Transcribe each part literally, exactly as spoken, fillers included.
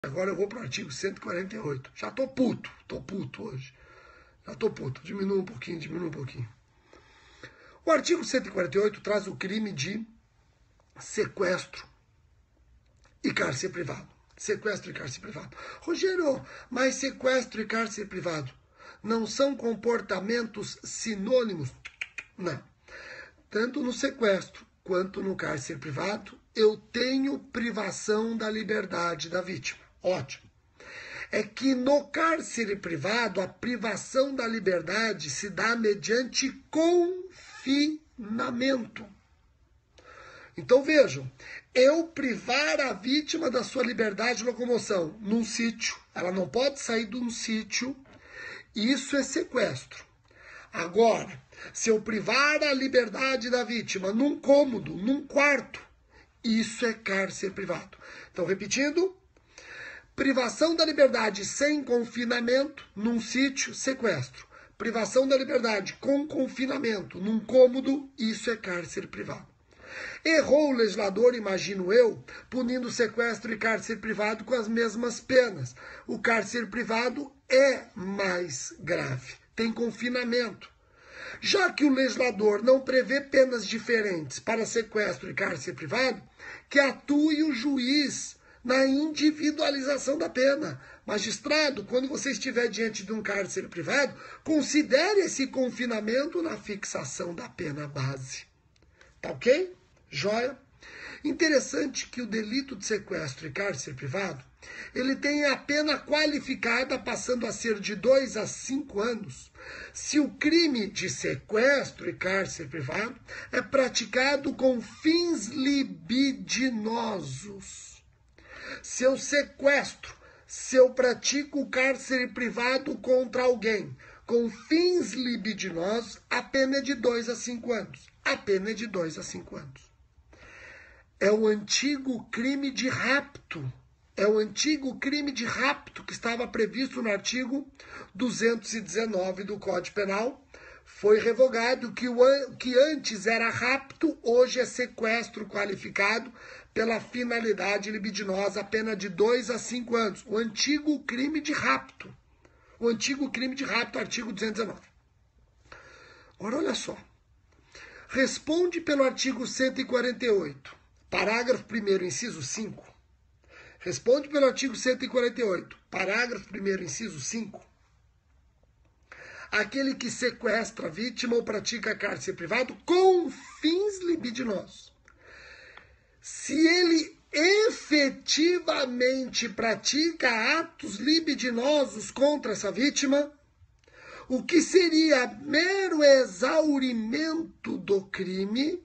Agora eu vou para o artigo cento e quarenta e oito. Já tô puto, tô puto hoje. Já tô puto. Diminua um pouquinho, diminua um pouquinho. O artigo cento e quarenta e oito traz o crime de sequestro e cárcere privado. Sequestro e cárcere privado. Rogério, mas sequestro e cárcere privado não são comportamentos sinônimos? Não. Tanto no sequestro quanto no cárcere privado, eu tenho privação da liberdade da vítima. Ótimo. É que no cárcere privado, a privação da liberdade se dá mediante confinamento. Então vejam, eu privar a vítima da sua liberdade de locomoção num sítio, ela não pode sair de um sítio, isso é sequestro. Agora, se eu privar a liberdade da vítima num cômodo, num quarto, isso é cárcere privado. Então, repetindo, privação da liberdade sem confinamento num sítio, sequestro. Privação da liberdade com confinamento num cômodo, isso é cárcere privado. Errou o legislador, imagino eu, punindo sequestro e cárcere privado com as mesmas penas. O cárcere privado é mais grave, tem confinamento. Já que o legislador não prevê penas diferentes para sequestro e cárcere privado, que atue o juiz na individualização da pena. Magistrado, quando você estiver diante de um cárcere privado, considere esse confinamento na fixação da pena base. Tá ok? Joia? Interessante que o delito de sequestro e cárcere privado, ele tem a pena qualificada passando a ser de dois a cinco anos, se o crime de sequestro e cárcere privado é praticado com fins libidinosos. Se eu sequestro, se eu pratico cárcere privado contra alguém com fins libidinosos, a pena é de dois a cinco anos. A pena é de dois a cinco anos. É o antigo crime de rapto. É o antigo crime de rapto que estava previsto no artigo duzentos e dezenove do Código Penal. Foi revogado que o que antes era rapto, hoje é sequestro qualificado pela finalidade libidinosa, a pena de dois a cinco anos. O antigo crime de rapto. O antigo crime de rapto, artigo duzentos e dezenove. Agora, olha só. Responde pelo artigo cento e quarenta e oito, parágrafo primeiro, inciso cinco. Responde pelo artigo cento e quarenta e oito, parágrafo primeiro, inciso cinco. Aquele que sequestra a vítima ou pratica cárcere privado com fins libidinosos. Se ele efetivamente pratica atos libidinosos contra essa vítima, o que seria mero exaurimento do crime,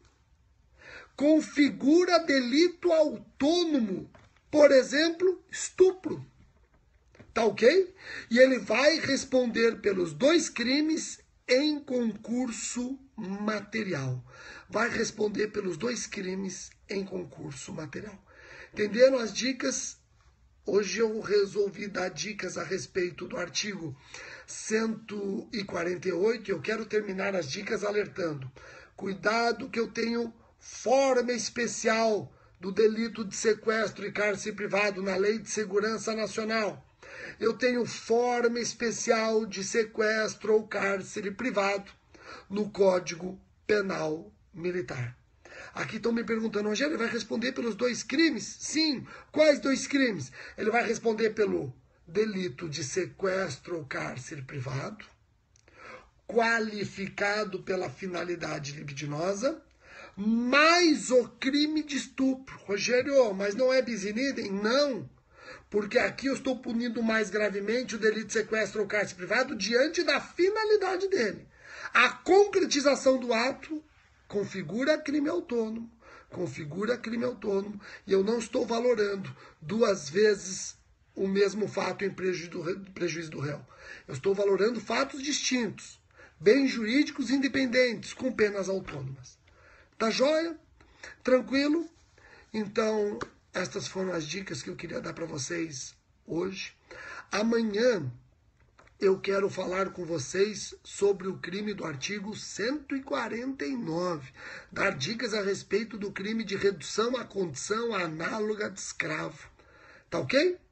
configura delito autônomo, por exemplo, estupro. Tá ok? E ele vai responder pelos dois crimes em concurso material. Vai responder pelos dois crimes em concurso material. Entenderam as dicas? Hoje eu resolvi dar dicas a respeito do artigo cento e quarenta e oito. Eu quero terminar as dicas alertando. Cuidado que eu tenho forma especial do delito de sequestro e cárcere privado na Lei de Segurança Nacional. Eu tenho forma especial de sequestro ou cárcere privado no Código Penal Militar. Aqui estão me perguntando, Rogério, ele vai responder pelos dois crimes? Sim. Quais dois crimes? Ele vai responder pelo delito de sequestro ou cárcere privado, qualificado pela finalidade libidinosa, mais o crime de estupro. Rogério, mas não é bis in idem? Não. Porque aqui eu estou punindo mais gravemente o delito de sequestro ou cárcere privado diante da finalidade dele. A concretização do ato configura crime autônomo, configura crime autônomo, e eu não estou valorando duas vezes o mesmo fato em prejuízo do, prejuízo do réu. Eu estou valorando fatos distintos, bens jurídicos independentes, com penas autônomas. Tá joia? Tranquilo? Então, estas foram as dicas que eu queria dar para vocês hoje. Amanhã eu quero falar com vocês sobre o crime do artigo cento e quarenta e nove. Dar dicas a respeito do crime de redução à condição análoga de escravo. Tá ok?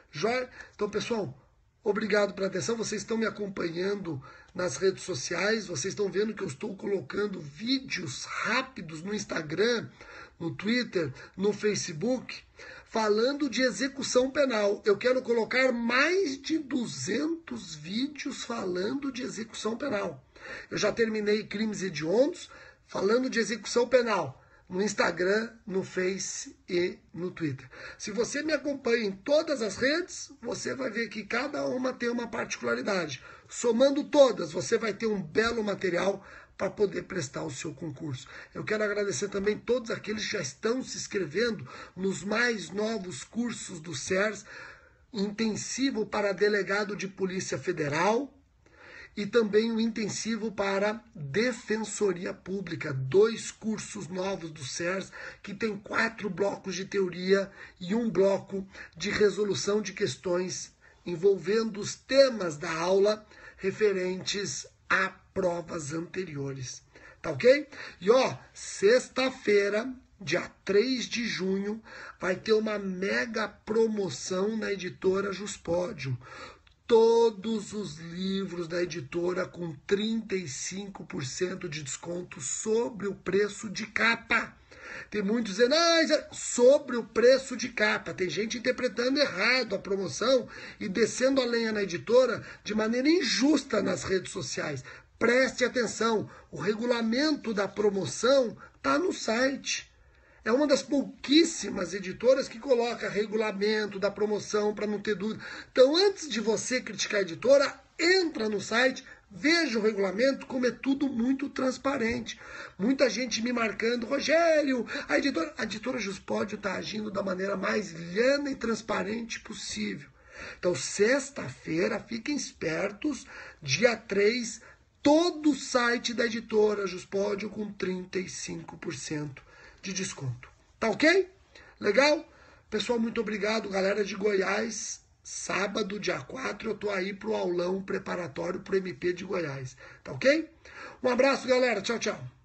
Joia? Então, pessoal, obrigado pela atenção. Vocês estão me acompanhando nas redes sociais, vocês estão vendo que eu estou colocando vídeos rápidos no Instagram, no Twitter, no Facebook, falando de execução penal. Eu quero colocar mais de duzentos vídeos falando de execução penal. Eu já terminei crimes hediondos falando de execução penal no Instagram, no Face e no Twitter. Se você me acompanha em todas as redes, você vai ver que cada uma tem uma particularidade. Somando todas, você vai ter um belo material para poder prestar o seu concurso. Eu quero agradecer também todos aqueles que já estão se inscrevendo nos mais novos cursos do S E R S, intensivo para delegado de Polícia Federal, e também o intensivo para Defensoria Pública, dois cursos novos do S E R S, que tem quatro blocos de teoria e um bloco de resolução de questões envolvendo os temas da aula referentes a provas anteriores. Tá ok? E ó, sexta-feira, dia três de junho, vai ter uma mega promoção na editora Juspodium. Todos os livros da editora com trinta e cinco por cento de desconto sobre o preço de capa. Tem muitos dizendo, ah, sobre o preço de capa. Tem gente interpretando errado a promoção e descendo a lenha na editora de maneira injusta nas redes sociais. Preste atenção, o regulamento da promoção está no site. É uma das pouquíssimas editoras que coloca regulamento da promoção para não ter dúvida. Então, antes de você criticar a editora, entra no site, veja o regulamento, como é tudo muito transparente. Muita gente me marcando, Rogério, a editora, a editora Juspodium está agindo da maneira mais liana e transparente possível. Então, sexta-feira, fiquem espertos, dia três, todo o site da editora Juspodium com trinta e cinco por cento de desconto. Tá ok? Legal? Pessoal, muito obrigado. Galera de Goiás, sábado, dia quatro, eu tô aí pro aulão preparatório pro M P de Goiás. Tá ok? Um abraço, galera. Tchau, tchau.